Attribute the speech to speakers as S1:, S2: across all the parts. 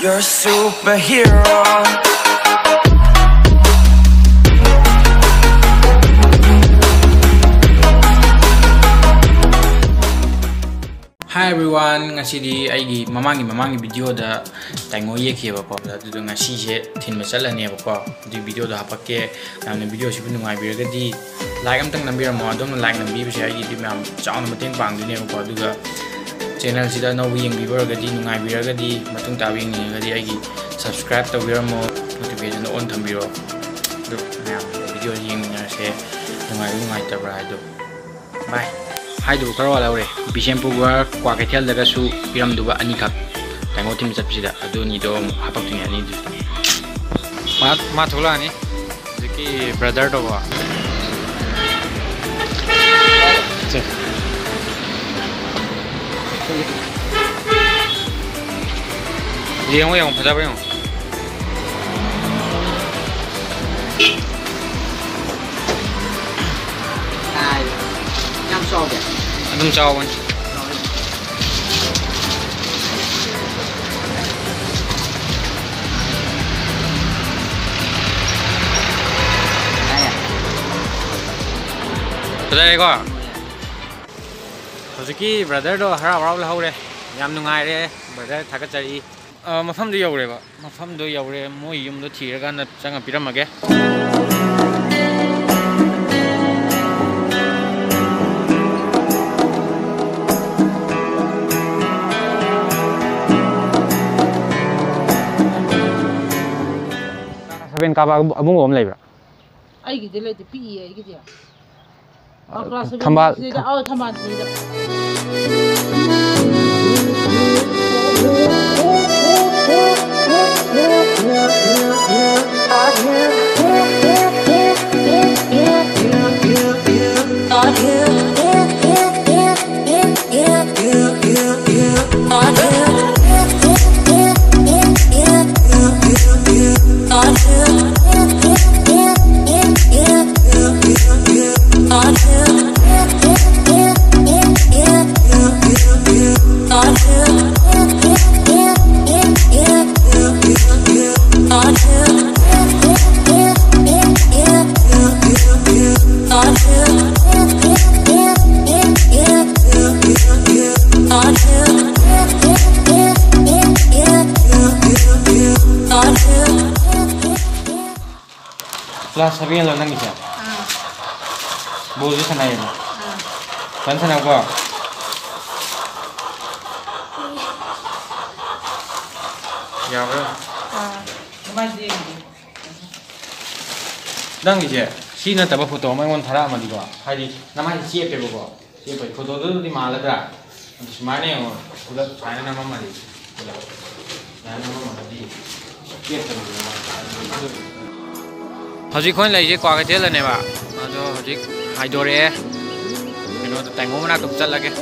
S1: You're a superhero.
S2: Hi everyone, ngasidi aigi mamangi video da tango yekiba ko adu ngasi je thin machalane ba ko di video da hapakke namne video si bunu ngai biragadi like amtang nambira mo adom like nambi bi aigi di mam chaun mateng pang dine ko aduga channel sida no wi yeng biragadi ngai biragadi matung ta wi ngi gadi aigi subscribe to biramo notification on thambiro du nam video yeng ngarse ngai ta bra do bye Hai du karo laure Bisempurga kwa kethel daga su piram duba ani khak tango tim chapsida adu ni do hapak tuni ani ma thola ni jeki brother do ba che yeng yeng phada ba yong
S3: ai nhâm so kìa
S2: Adum chawan Today ko Hojiki brother do hara hara la hore yam nungai re brother thakachari mafam do yore ba mafam do yore moi yum do thiraga na changa piramage Saben kaba abung om lebra
S3: ai gidi le pi ai gidi class
S2: thambal
S3: thambal
S2: Kelas sabi lo nang isa. Bozi sana yun. Kan sana ko. Ya bro.
S3: Bazi
S2: Nang isa. Sina taba photo mai ngon thara ma di ko. Haidi namai sie pe ko. Sie pe photo do di mala da. Smane ngo. Uda china nama ma di. Ya nama ma di. Ie ta di. Hojik khon lai je kwa kethel ne ba ado hojik haidore kino tango mana tuk chal lage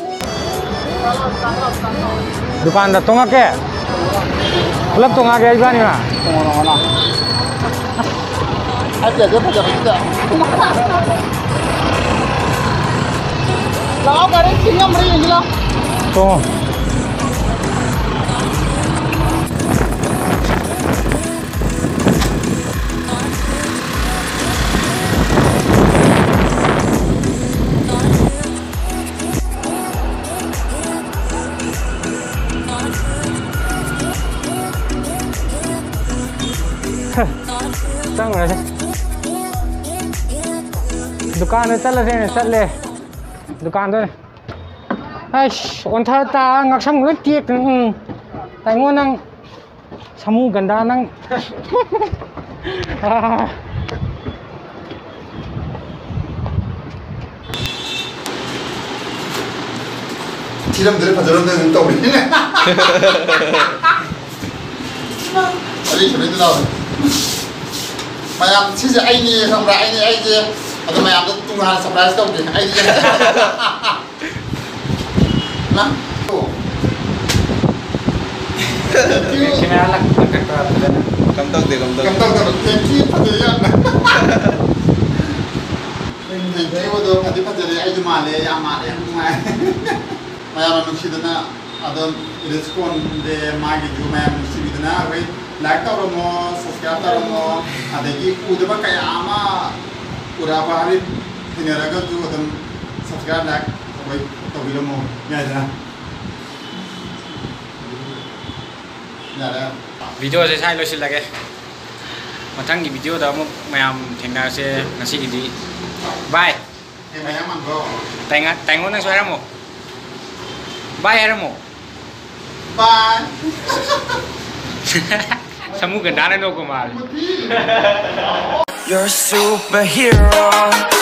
S2: dukan da tonga ke pulap tonga ke ibani na
S3: aja dia pada kita lao kare singam ri ingla
S2: to Tang rồi dukan nó chal le chal le dukan thôi ai on tha ta ngak sam ngak tiek tai ngon nang samu ganda nang
S4: 지름들이 파저런데 떠오르네. 아니 저래도 나와. 마약 진짜 아이니 선물 아이니 아도 마약도 뚱한 서프라이즈 떠오르네. 아이니. 나?
S2: Kamera lak
S4: 감독 땡키 파저야. 배우도 파디 파저리 아이도 말해 야 말해 마약 누시드나 adon respond de magi ju ma'am sibidna we like tawramo subscribe tawramo adagi udaba kaya ama uraba hari tinaraga tu adam subscribe like sabai tawiramo yaida yaida
S2: video se sai lo silage mathang gi video da mo mayam thengna se ngasi gi di bye
S4: mayam mango
S2: tengo nang suara mo bye haramo
S4: bye
S2: Samu ganda na no ko mal
S1: You're a superhero.